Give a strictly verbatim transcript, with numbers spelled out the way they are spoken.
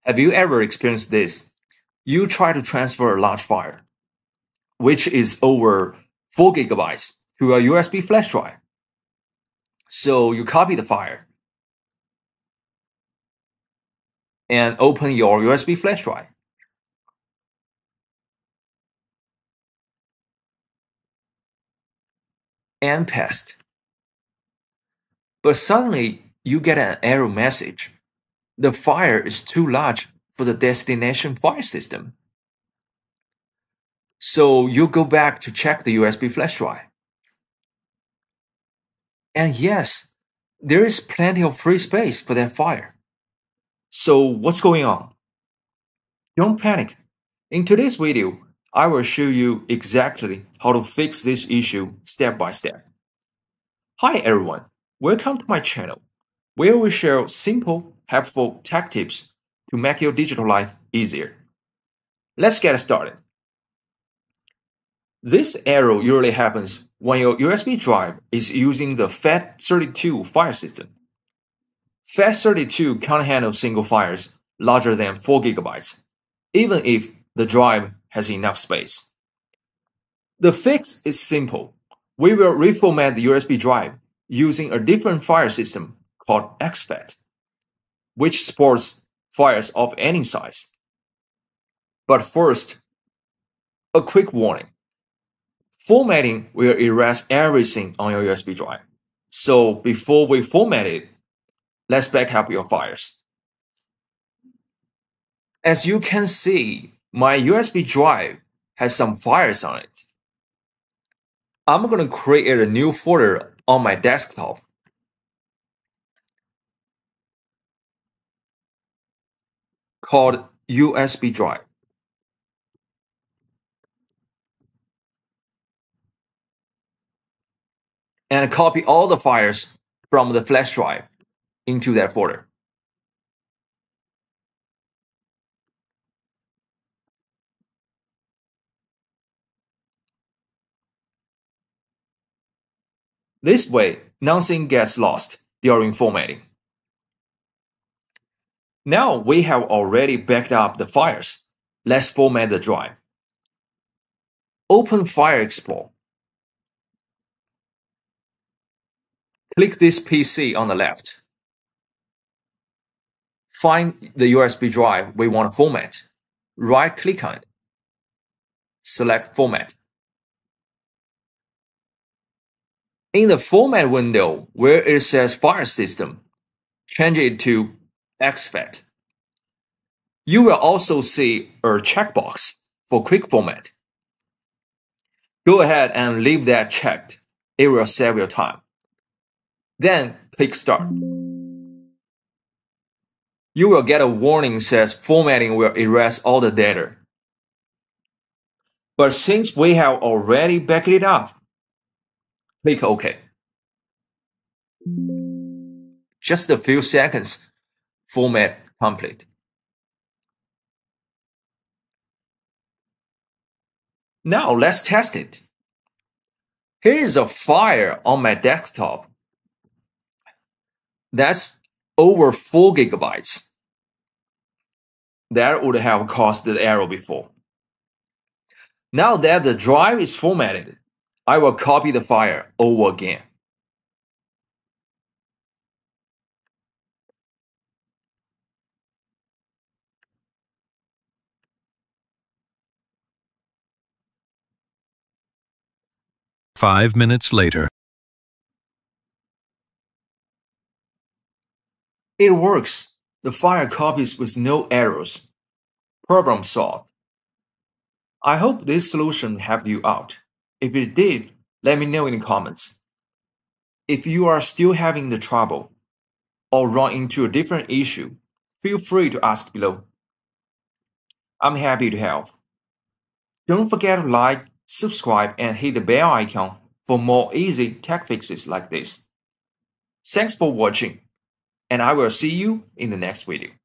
Have you ever experienced this? You try to transfer a large file, which is over four gigabytes, to a U S B flash drive. So you copy the file and open your U S B flash drive. And paste. But suddenly you get an error message. The file is too large for the destination file system. So you go back to check the U S B flash drive. And yes, there is plenty of free space for that file. So what's going on? Don't panic. In today's video, I will show you exactly how to fix this issue step by step. Hi everyone, welcome to my channel, where we share simple, helpful tech tips to make your digital life easier. Let's get started. This error usually happens when your U S B drive is using the FAT thirty-two file system. FAT thirty-two can't handle single files larger than four gigabytes, even if the drive has enough space. The fix is simple. We will reformat the U S B drive using a different file system called exFAT, which supports files of any size. But first, a quick warning. Formatting will erase everything on your U S B drive. So before we format it, let's back up your files. As you can see, my U S B drive has some files on it. I'm going to create a new folder on my desktop. Called U S B drive. And copy all the files from the flash drive into that folder. This way, nothing gets lost during formatting. Now we have already backed up the files. Let's format the drive. Open File Explorer. Click this P C on the left. Find the U S B drive we want to format. Right-click on it. Select Format. In the Format window where it says File System, change it to exFAT. You will also see a checkbox for Quick Format. Go ahead and leave that checked. It will save your time. Then click Start. You will get a warning that says formatting will erase all the data. But since we have already backed it up, click OK. Just a few seconds, format complete. Now let's test it. Here is a file on my desktop. That's over four gigabytes. That would have caused the error before. Now that the drive is formatted, I will copy the file over again. Five minutes later. It works. The file copies with no errors. Problem solved. I hope this solution helped you out. If it did, let me know in the comments. If you are still having the trouble or run into a different issue, feel free to ask below. I'm happy to help. Don't forget to like, subscribe, and hit the bell icon for more easy tech fixes like this. Thanks for watching, and I will see you in the next video.